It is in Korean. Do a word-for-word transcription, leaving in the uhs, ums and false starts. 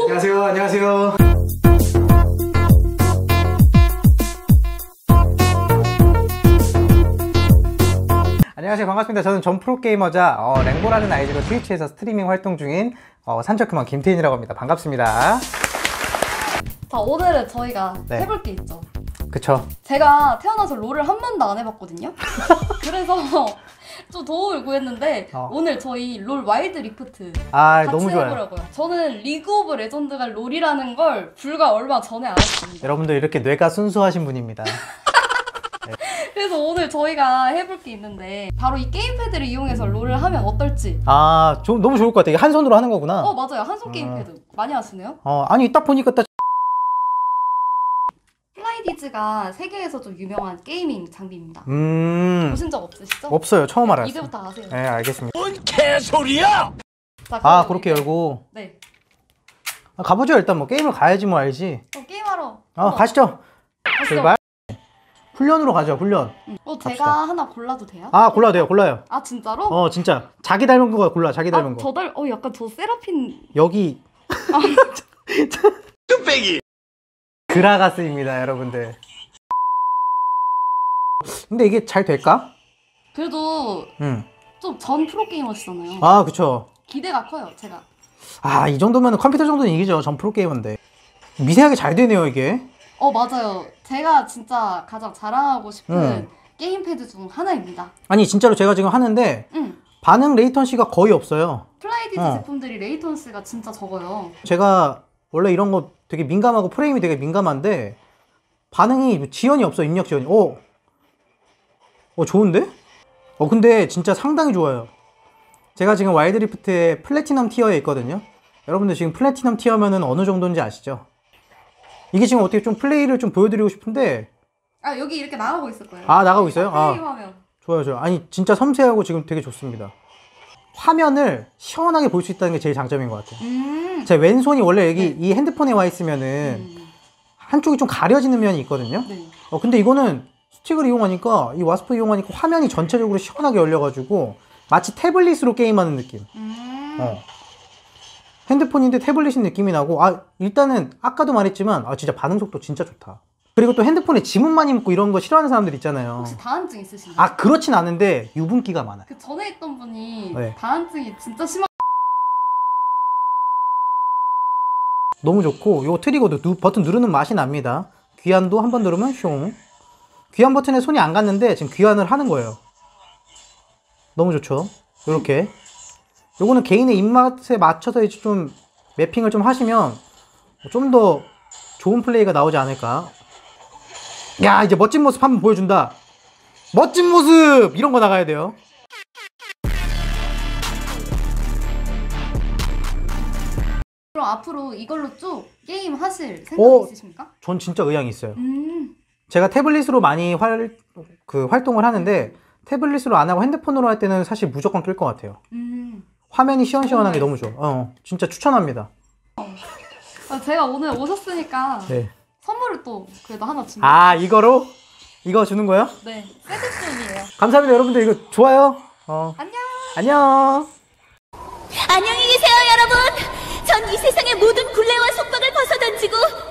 안녕하세요. 안녕하세요. 안녕하세요. 반갑습니다. 저는 전 프로게이머자 어, 랭보라는 아이디로 트위치에서 스트리밍 활동 중인 어, 산적그만 김태인이라고 합니다. 반갑습니다. 자, 오늘은 저희가 네. 해볼 게 있죠. 그쵸. 제가 태어나서 롤을 한 번도 안 해봤거든요. 그래서 좀 도움을 구했는데 어. 오늘 저희 롤 와일드 리프트 아, 같이 너무 좋아요. 해보려고요. 저는 리그 오브 레전드가 롤이라는 걸 불과 얼마 전에 알았습니다. 여러분들 이렇게 뇌가 순수하신 분입니다. 네. 그래서 오늘 저희가 해볼 게 있는데 바로 이 게임패드를 이용해서 롤을 하면 어떨지. 아, 좀 너무 좋을 것 같아요. 한 손으로 하는 거구나. 어, 맞아요. 한손 게임패드. 어. 많이 하시네요? 어, 아니 딱 보니까 딱 플라이디즈가 세계에서 좀 유명한 게이밍 장비입니다. 음... 보신 적 없으시죠? 없어요. 처음 알았어요. 이제부터 아세요. 네, 알겠습니다. 뭔 개소리야! 자, 아, 그렇게 열고. 네. 아, 가보죠. 일단 뭐 게임을 가야지 뭐 알지. 어, 게임하러. 아, 어, 가시죠. 가시죠. 출발. 훈련으로 가죠. 훈련. 응. 어, 제가 갑시다. 하나 골라도 돼요? 아, 골라도 돼요. 골라요. 아, 진짜로? 어, 진짜. 자기 닮은 거 골라. 자기 닮은 아, 거. 저 닮, 어, 약간 저 세라핀. 여기. 뚝배기! 그라가스입니다, 여러분들. 근데 이게 잘 될까? 그래도 응. 좀 전 프로게이머시잖아요. 아, 그쵸. 기대가 커요, 제가. 아, 이 정도면 컴퓨터 정도는 이기죠. 전 프로게이머인데. 미세하게 잘 되네요, 이게. 어, 맞아요. 제가 진짜 가장 자랑하고 싶은 응. 게임패드 중 하나입니다. 아니, 진짜로 제가 지금 하는데 응. 반응 레이턴시가 거의 없어요. 플라이디즈 어. 제품들이 레이턴스가 진짜 적어요. 제가 원래 이런 거 되게 민감하고 프레임이 되게 민감한데 반응이 지연이 없어. 입력 지연이. 어, 어 좋은데? 어 근데 진짜 상당히 좋아요. 제가 지금 와일드 리프트의 플래티넘 티어에 있거든요. 여러분들 지금 플래티넘 티어면은 어느 정도인지 아시죠? 이게 지금 어떻게 좀 플레이를 좀 보여드리고 싶은데. 아, 여기 이렇게 나가고 있을 거예요. 아, 나가고 있어요? 플레이 아, 화면. 좋아요, 좋아요. 아니 진짜 섬세하고 지금 되게 좋습니다. 화면을 시원하게 볼 수 있다는 게 제일 장점인 것 같아요. 음. 제 왼손이 원래 여기 네. 이 핸드폰에 와 있으면은 음. 한쪽이 좀 가려지는 면이 있거든요. 네. 어 근데 이거는 스틱을 이용하니까, 이 와스프 이용하니까 화면이 전체적으로 시원하게 열려가지고 마치 태블릿으로 게임하는 느낌. 음. 어. 핸드폰인데 태블릿인 느낌이 나고, 아 일단은 아까도 말했지만 아 진짜 반응 속도 진짜 좋다. 그리고 또 핸드폰에 지문 많이 묻고 이런 거 싫어하는 사람들 있잖아요. 혹시 다한증 있으신가요? 아 그렇진 않은데 유분기가 많아요. 그 전에 있던 분이 네. 다한증이 진짜 심한. 너무 좋고, 요 트리거도 누, 버튼 누르는 맛이 납니다. 귀환도 한번 누르면 슝. 귀환 버튼에 손이 안 갔는데 지금 귀환을 하는 거예요. 너무 좋죠. 요렇게. 요거는 개인의 입맛에 맞춰서 이제 좀 매핑을 좀 하시면 좀 더 좋은 플레이가 나오지 않을까. 야, 이제 멋진 모습 한번 보여준다. 멋진 모습! 이런 거 나가야 돼요. 그럼 앞으로 이걸로 쭉 게임 하실 생각 어, 있으십니까? 전 진짜 의향이 있어요. 음. 제가 태블릿으로 많이 활, 그 활동을 하는데 태블릿으로 안 하고 핸드폰으로 할 때는 사실 무조건 끌 것 같아요. 음. 화면이 시원시원하게 너무 좋아. 어, 진짜 추천합니다. 아, 제가 오늘 오셨으니까 네. 선물을 또 그래도 하나 준비. 아, 이거로? 이거 주는 거요? 네, 세트존이에요. 감사합니다. 여러분들 이거 좋아요. 어. 안녕. 안녕. 안녕히 계세요, 여러분. 전 이 세상의 모든 굴레와 속박을 벗어던지고